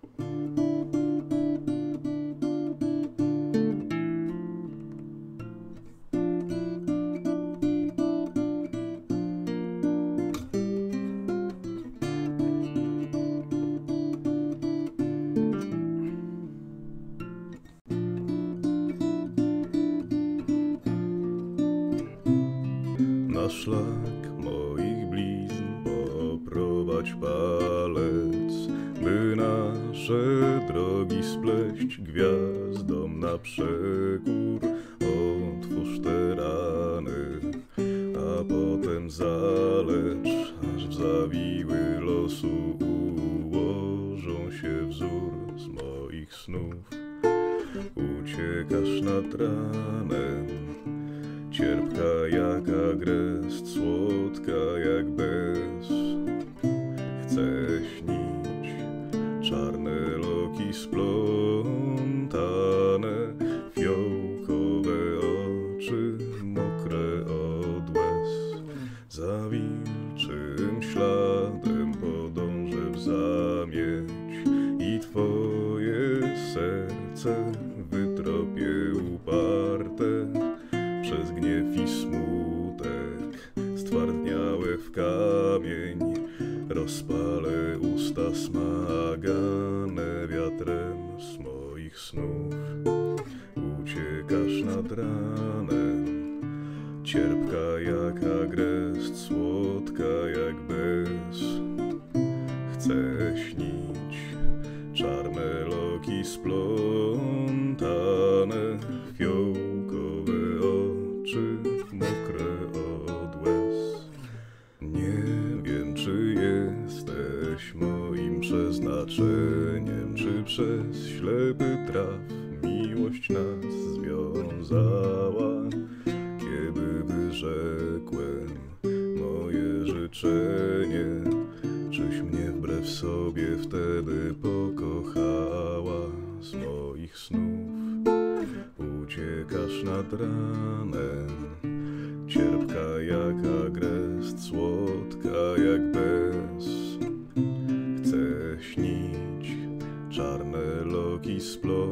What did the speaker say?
Na szlak moich blizn poprowadź palec, by nasze drogi spleść gwiazdom na przekór. Otwórz te rany, a potem zalecz, aż w zawiły losu ułożą się wzór z moich snów. Uciekasz nad ranem, cierpka jak agrest, słodka jak bez. Chcę śnić czarne loki splątane, fiołkowe oczy mokre od łez. Za wilczym śladem podążę w zamieć i twoje serce wytropię uparte. Przez gniew i smutek stwardniałe w kamień rozpalę usta smagane wiatrem z moich snów. Uciekasz nad ranem, cierpka jak agrest, słodka jak bez. Chcę śnić czarne loki splątane, fiołkowe oczy mokre od łez. Nie wiem, czy jesteś moim przeznaczeniem, czy przez ślepy traf miłość nas związała. Kiedy wyrzekłem moje życzenie, czyś mnie wbrew sobie wtedy pokochała z moich snów. Uciekasz nad ranem, cierpka jak agrest, słodka jak bez. Chcę śnić czarne loki splątane,